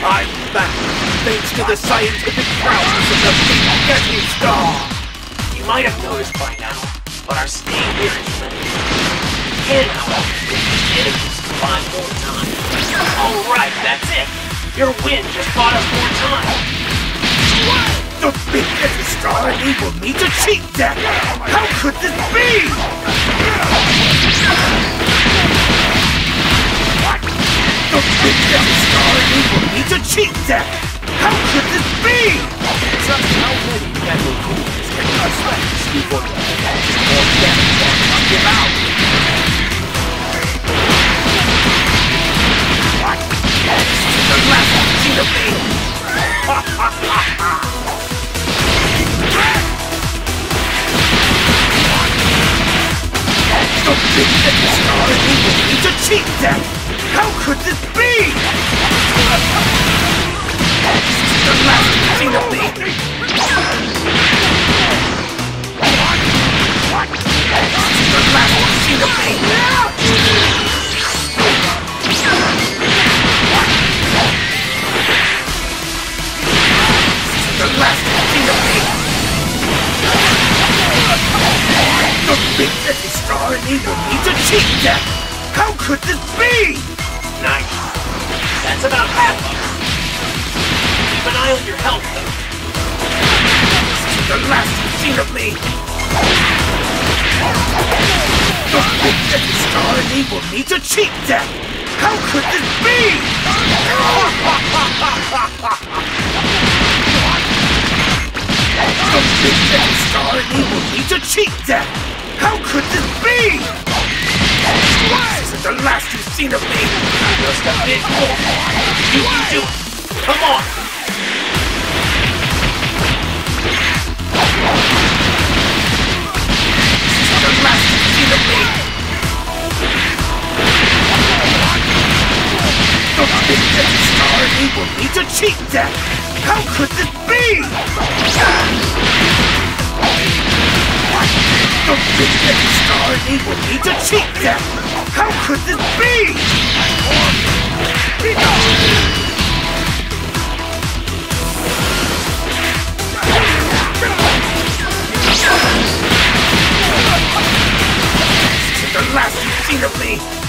I'm back, thanks to the scientific prowess of the Big Yeti Star! You might have noticed by now, but our stay here is limited. We can, however, defeat enemies 5 more times. Alright, that's it! Your win just bought us more time! The Big Yeti Star enabled me to cheat death! How could this be? The Big Yeti Star enabled me to cheat death! How could this be? Just how many metal coolers can you expect before you catch more damage and give out? The last one seen of me! Ha ha ha ha! The Big Yeti Star enabled me to cheat death! How could this be? The last one seen of me! The last one seen of me! The last thing of me! The Big Yeti Star enabled me to cheat death! How could this be? Nice. That's about half of it. Keep an eye on your health, though. The last scene of me! The Big Yeti Star enabled me to cheat death! How could this be? The Big Yeti Star enabled me to cheat death! How could this be? This is the last you've seen of me! Just a bit more. You can do it. Come on. This is the last you've seen of me! The Big Yeti Star enabled me to cheat death! How could this be? The Big Yeti Star enabled me to cheat death! How could this be? This is the last you've seen of me!